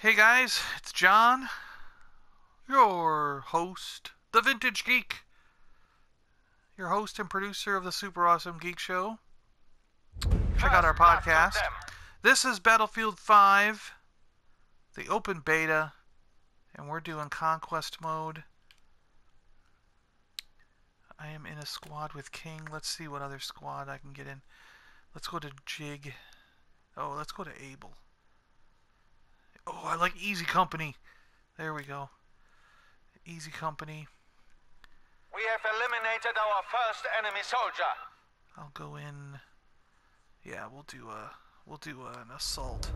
Hey guys, it's John, your host, the Vintage Geek, your host and producer of the Super Awesome Geek Show. Check out our podcast. This is Battlefield 5, the open beta, and we're doing Conquest mode. I am in a squad with King. Let's see what other squad I can get in. Let's go to Jig. Oh, let's go to Able. Oh, I like Easy Company. There we go. Easy Company. We have eliminated our first enemy soldier. I'll go in. Yeah, we'll do an assault.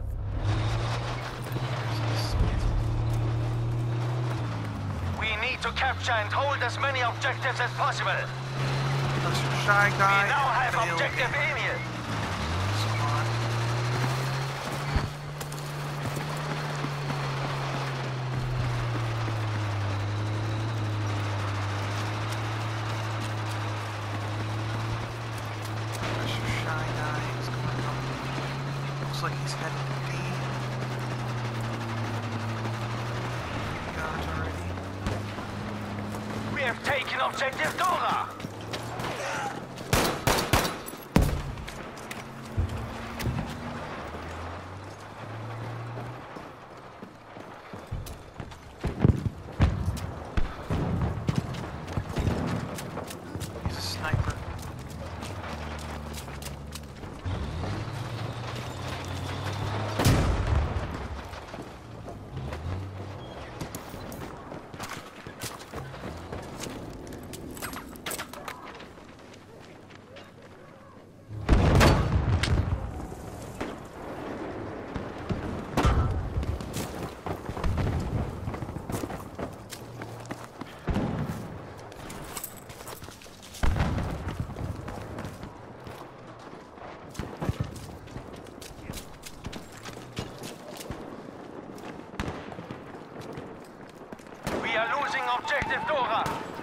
We need to capture and hold as many objectives as possible. That's your shy guy. We now have objective Emil. Looks like he's headed to D. Got it already. We have taken objective Dora. He's a sniper. We are losing objective Dora.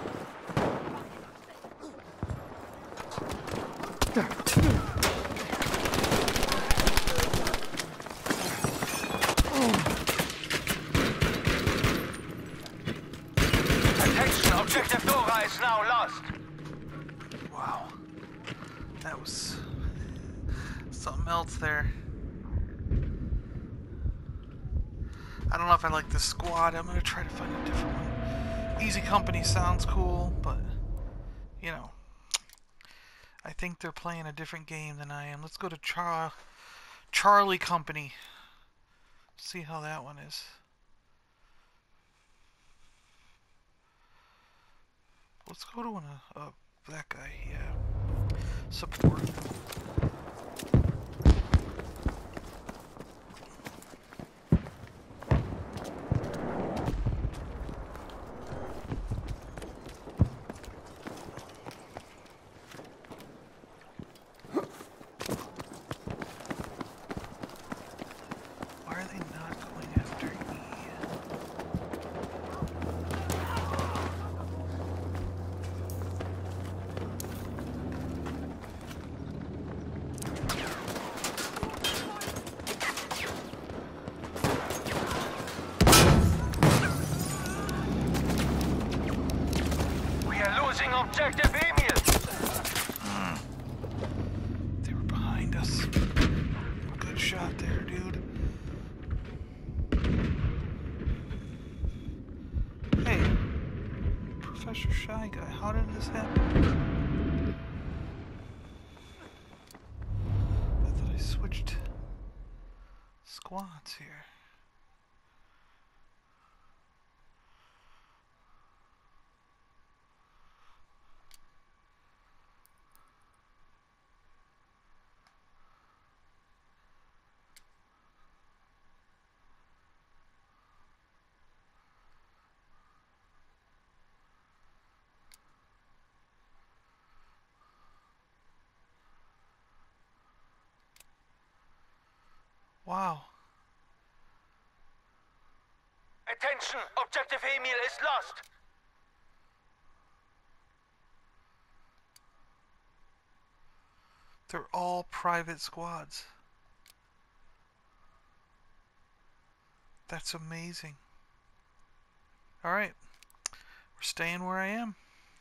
Attention, objective Dora is now lost. Wow. That was something else there. I don't know if I like this squad. I'm going to try to find a different one. Easy Company sounds cool, but, you know, I think they're playing a different game than I am. Let's go to Charlie Company. See how that one is. Let's go to that guy, yeah. Support. Why are they not going after E? We are losing objective Emil. They were behind us. Good shot there, dude. Hey, Professor Shy Guy, how did this happen? I thought I switched squads here. Wow. Attention, objective Emil is lost. They're all private squads. That's amazing. Alright. We're staying where I am.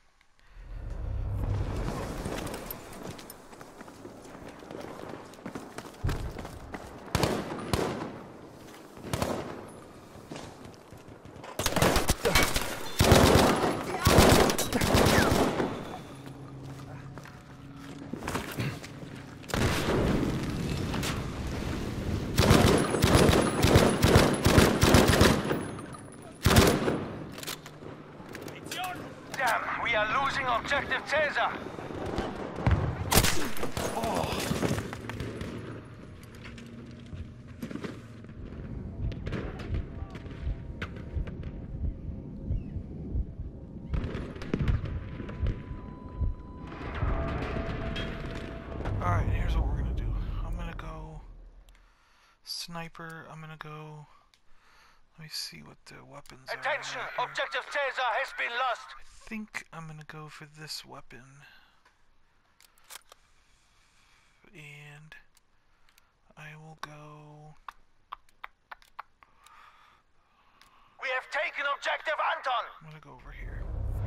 We are losing objective Caesar. Oh. Alright, here's what we're gonna do. I'm gonna go sniper. I'm gonna go. Let me see what the weapons are. Attention! Here. Objective Caesar has been lost. I think I'm gonna go for this weapon. And I will go. We have taken objective Anton. I'm gonna go over here.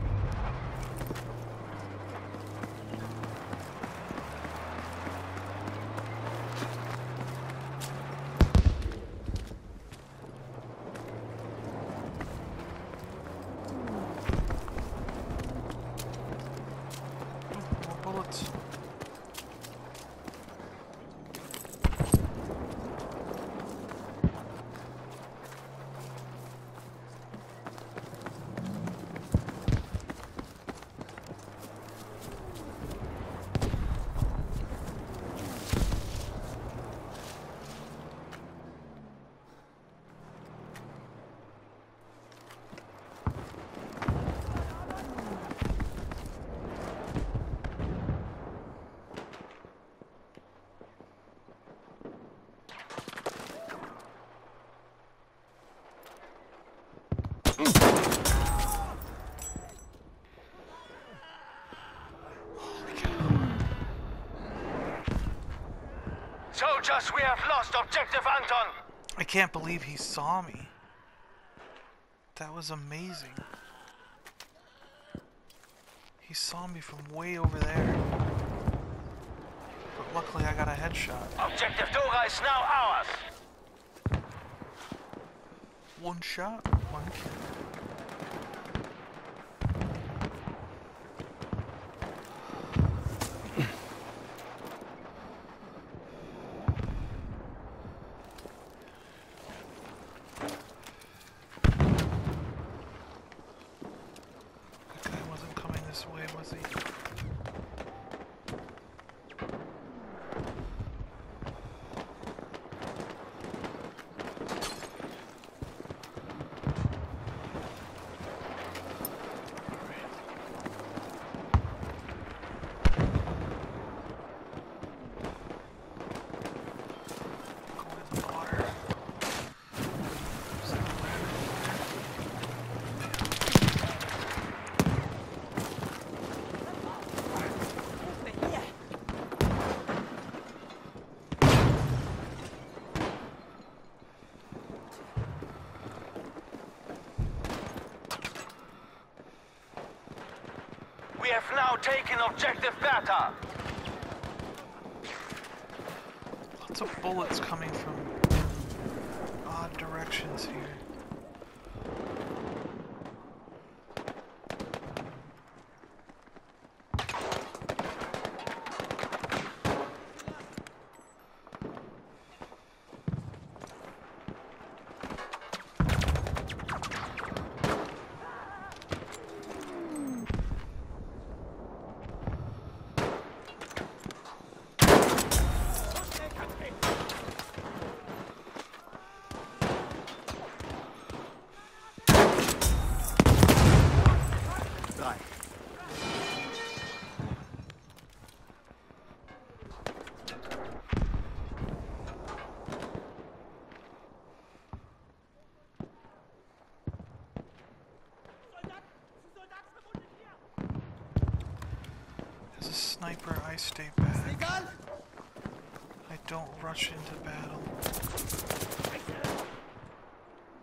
More bullets. Soldiers, we have lost objective Anton. I can't believe he saw me. That was amazing. He saw me from way over there. But luckily I got a headshot. Objective Dora is now ours. One shot, one kill. We have now taken objective Beta. Lots of bullets coming from odd directions here. As a sniper, I stay back. I don't rush into battle.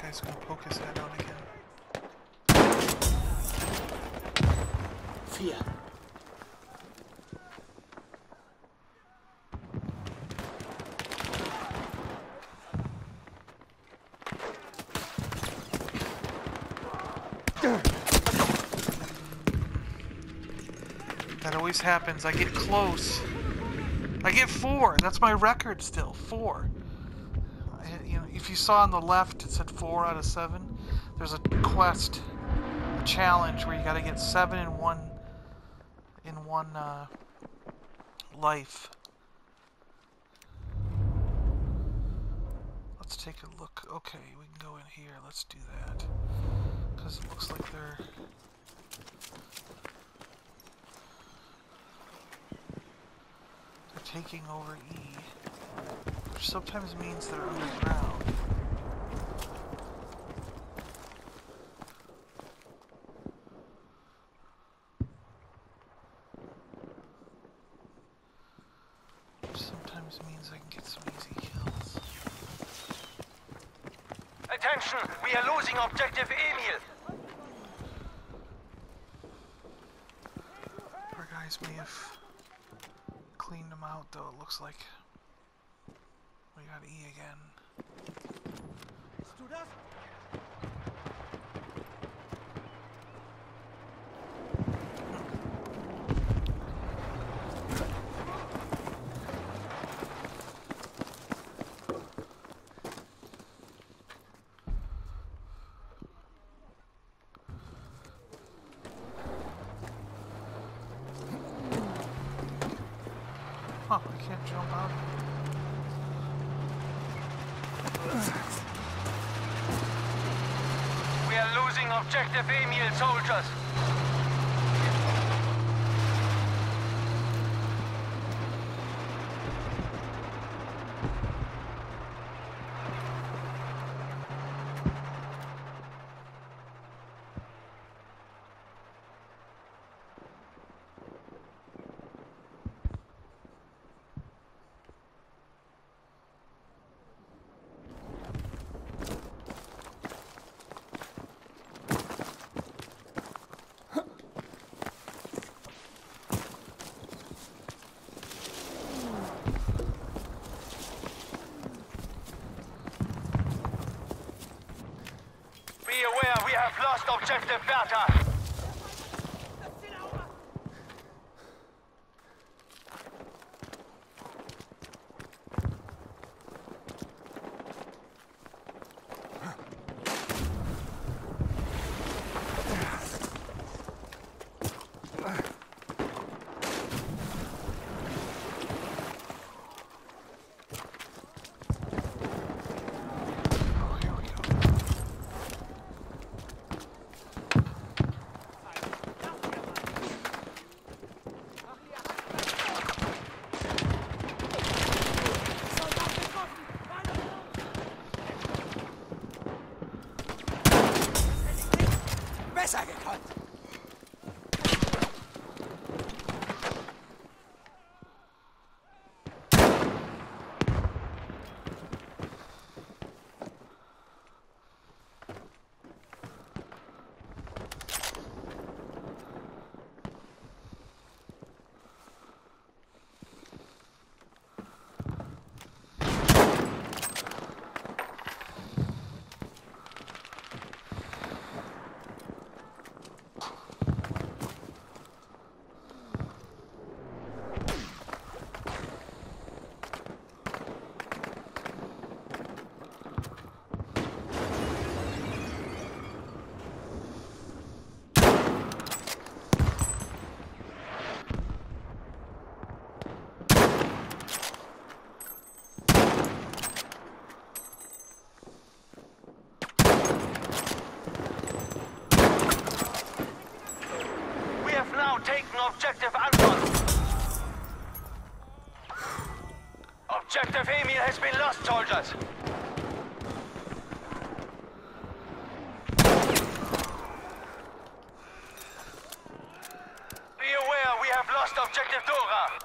guy's gonna poke his head out again. Fear. That always happens. I get close. I get 4. That's my record still. 4. You know, if you saw on the left, it said 4 out of 7. There's a quest, a challenge where you got to get 7 in one life. Let's take a look. Okay, we can go in here. Let's do that because it looks like they're. Taking over E, which sometimes means they're underground. Which sometimes means I can get some easy kills. Attention! We are losing objective Emil! Our guys may have cleaned them out, though. It looks like we got E again. Huh, I can't jump out. We are losing objective Emil, soldiers! Be aware, we have lost objective Bertha. Besser gekonnt. Taken objective Anton. Objective Emil has been lost, soldiers. Be aware, we have lost objective Dora.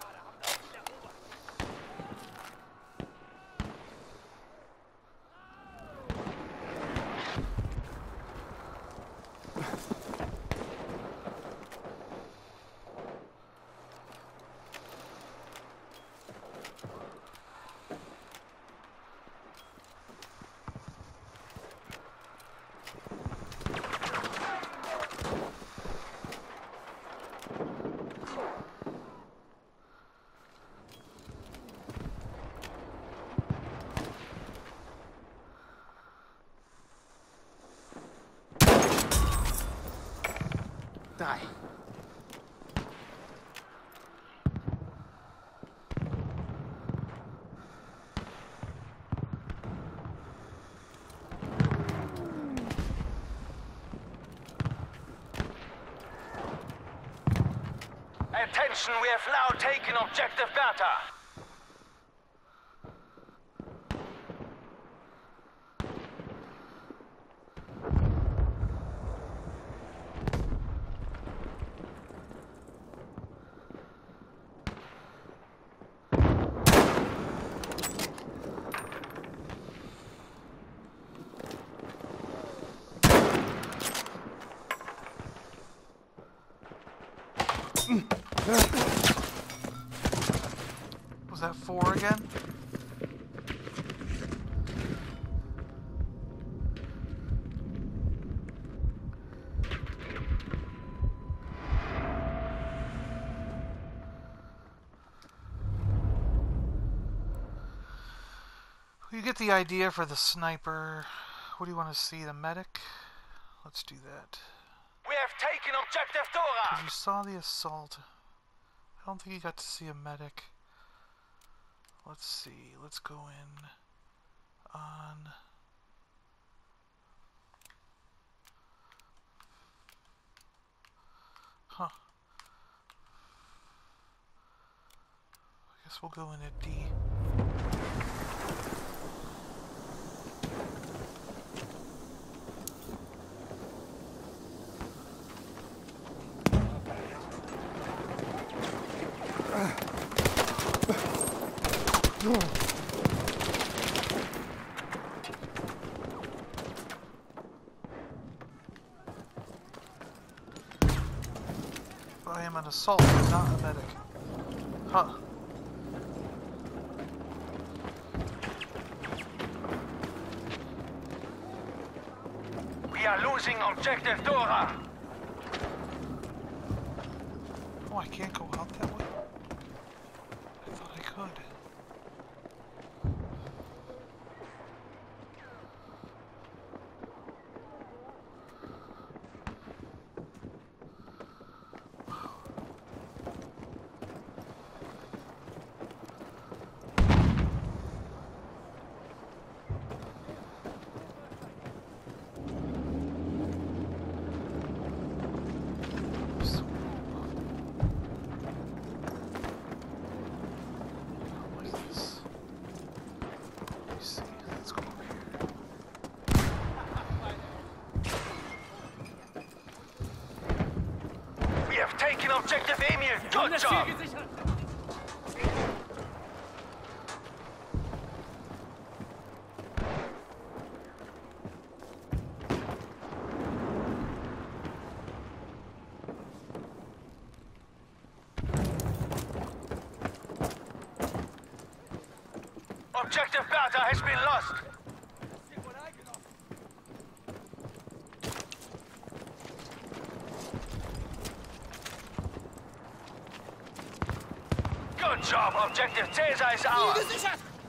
3. Attention, we have now taken objective Bertha. Was that 4 again? You get the idea for the sniper. What do you want to see? The medic? Let's do that. We have taken objective Dora. Because you saw the assault. I don't think you got to see a medic. Let's see. Let's go in on... Huh. I guess we'll go in at D. I am an assault, not a medic. Huh. We are losing objective Dora. Oh, I can't go out that way? I thought I could. We have taken objective Emil. Good job. Objective Bertha has been lost. Good job, objective Caesar is ours.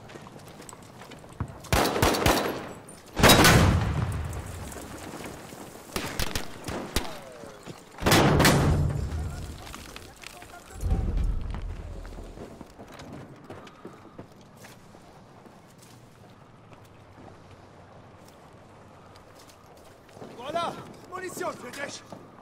Voilà! Munition für dich!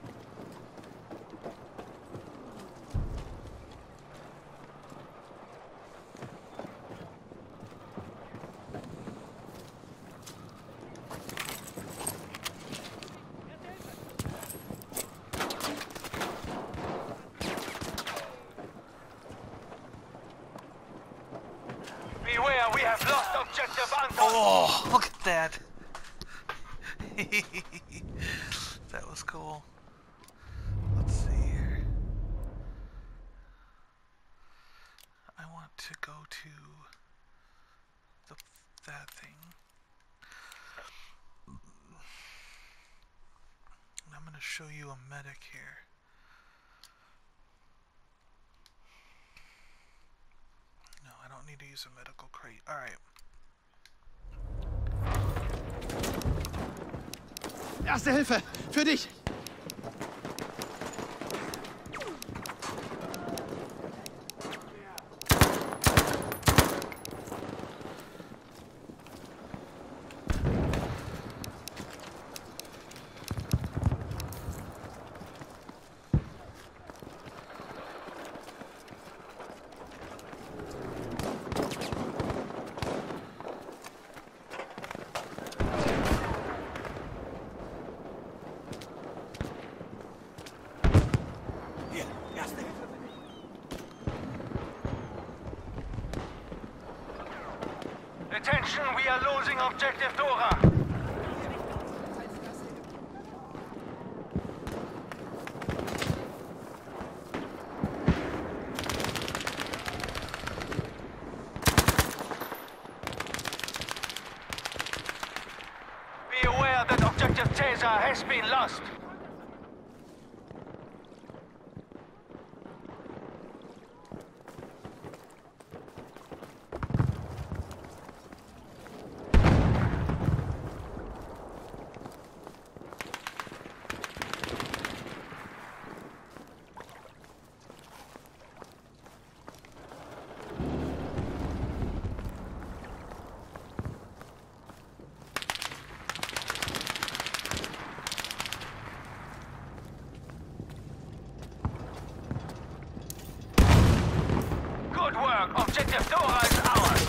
Beware, we have lost objective Anton. Oh, look at that. That was cool. Let's see here. I want to go to that thing. And I'm going to show you a medic here. No, I don't need to use a medical crate. Alright. Erste Hilfe! Für dich! Attention, we are losing objective Dora. Be aware that objective Caesar has been lost. Good work. Objective Dora is ours.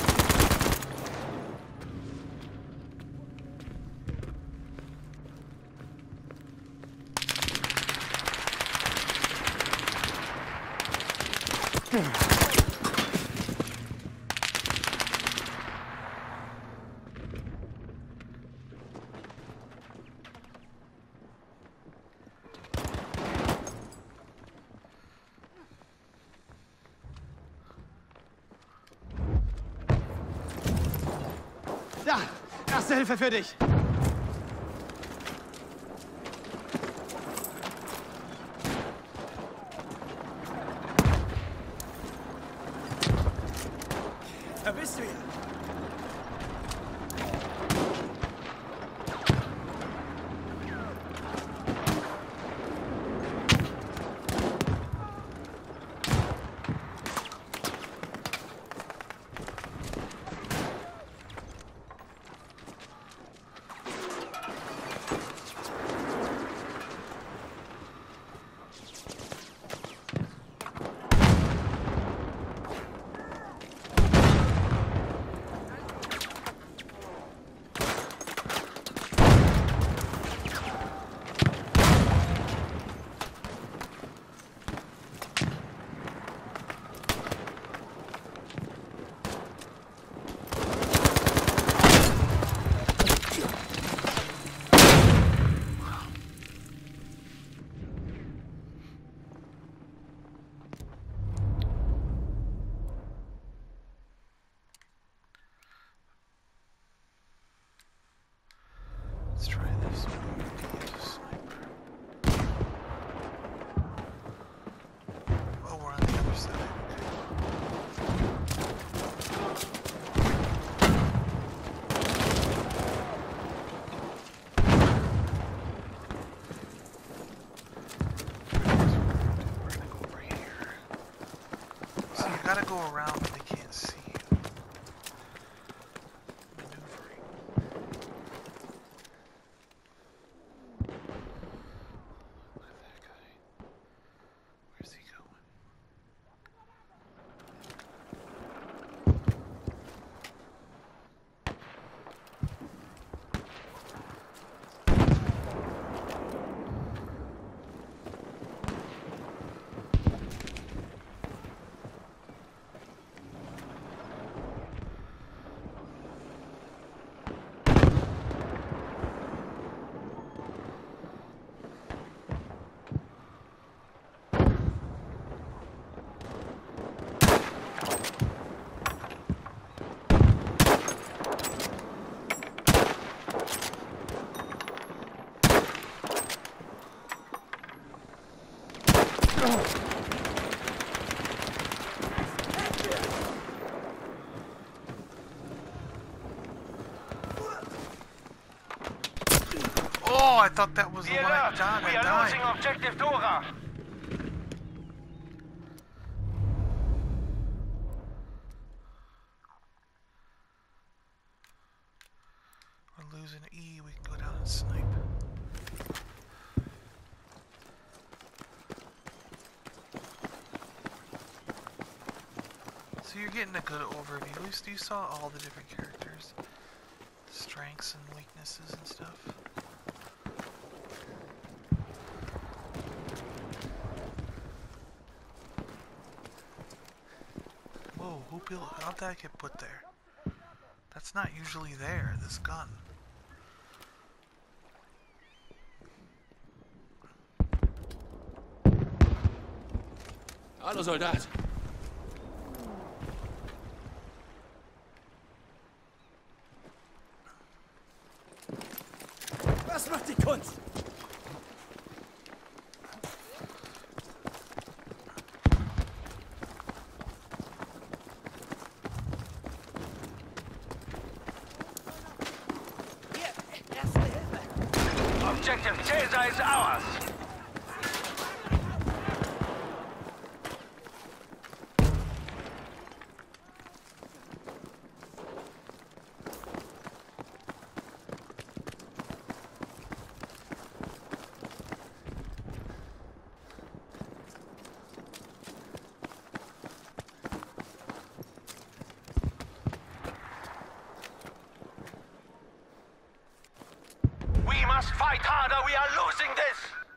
Da! Erste Hilfe für dich! Da bist du ja! Let's try this one. Use a sniper. Oh, we're on the other side. We're gonna go over here. So you gotta go around when they can't see you. Maneuvering. Look at that guy. Where's he going? Oh, I thought that was the Be one alert. I We are died. losing objective Dora. We're losing E, we can go down and snipe. So you're getting a good overview. At least you saw all the different characters. Strengths and weaknesses and stuff. Whoa, how'd that get put there? That's not usually there, this gun. Hallo Soldat. Was macht die Kunst? Hier, erste Hilfe. Objective Caesar is ours. We must fight harder. We are losing this.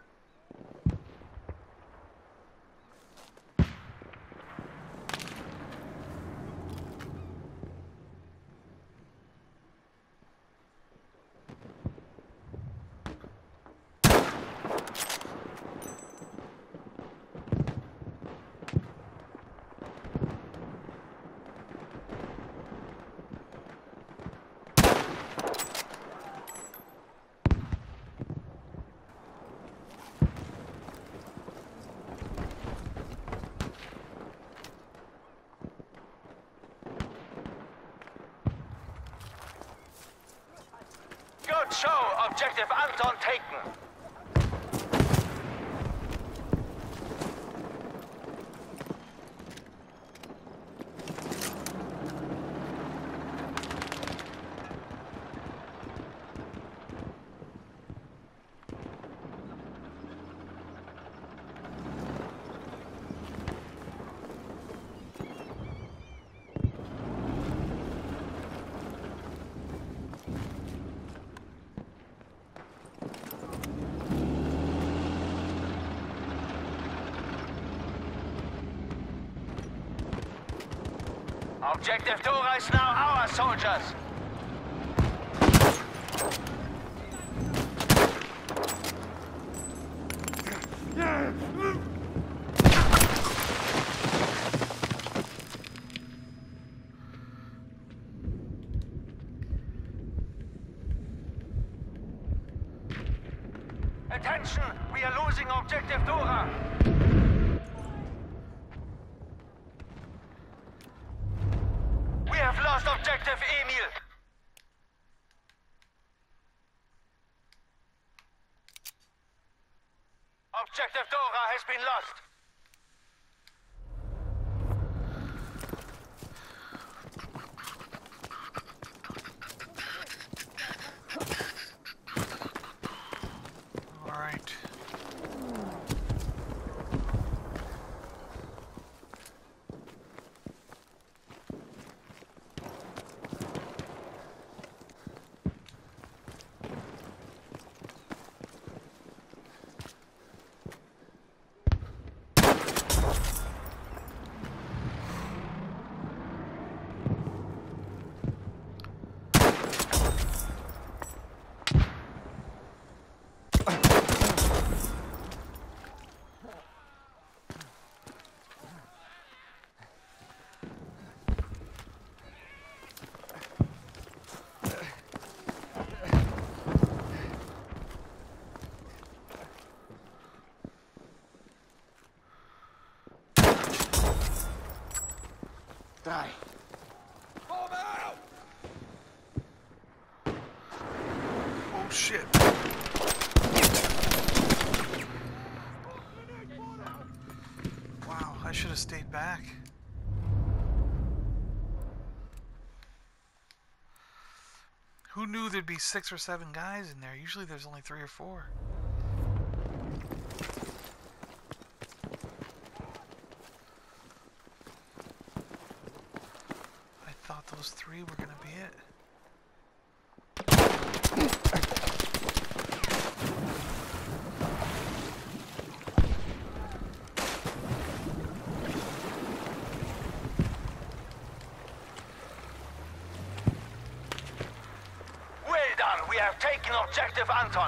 Good show. Objective Anton taken. Objective Dora is now our soldiers. Attention, we are losing Objective Dora. We have lost Objective Emil. Objective Dora has been lost. All right. Die. Oh shit. Wow, I should have stayed back. Who knew there'd be 6 or 7 guys in there? Usually there's only 3 or 4. I thought those 3 were gonna be it. We have taken objective Anton.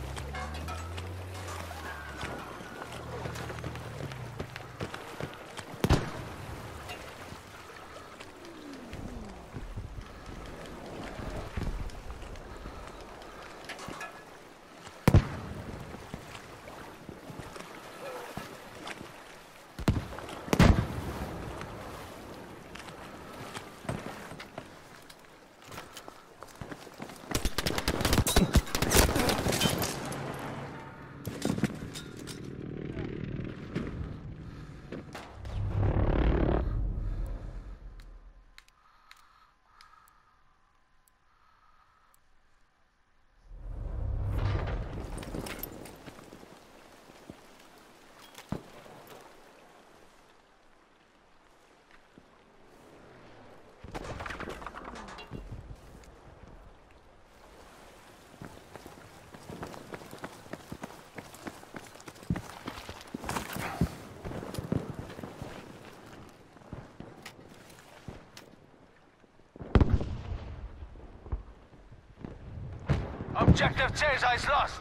Objective Caesar is lost.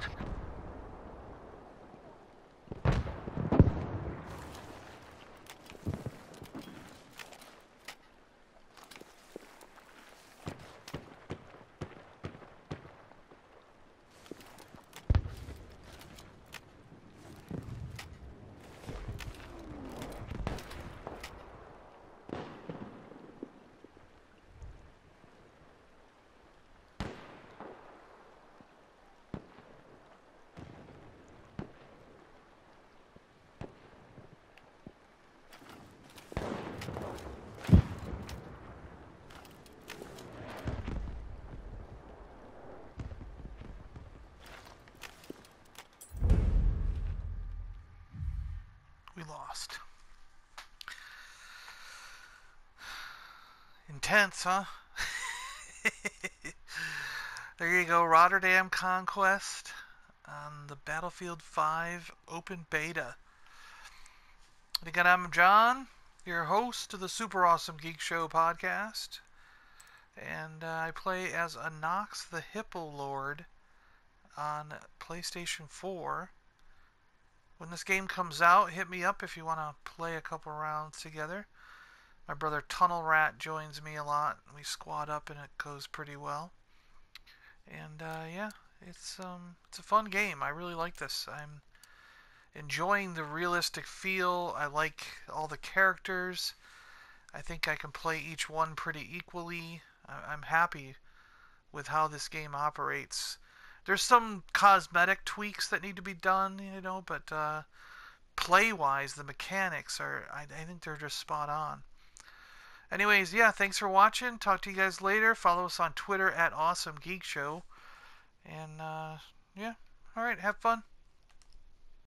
We lost. Intense, huh? There you go, Rotterdam Conquest on the Battlefield 5 open beta. And again, I'm John, your host of the Super Awesome Geek Show podcast. And I play as Anox the Hippo Lord on PlayStation 4. When this game comes out, hit me up if you want to play a couple rounds together. My brother Tunnel Rat joins me a lot. We squad up and it goes pretty well. And yeah, it's a fun game. I really like this. I'm enjoying the realistic feel. I like all the characters. I think I can play each one pretty equally. I'm happy with how this game operates. There's some cosmetic tweaks that need to be done, but play-wise, the mechanics I think they're just spot on. Anyways, yeah, thanks for watching. Talk to you guys later. Follow us on Twitter at Awesome Geek Show. And, yeah, alright, have fun.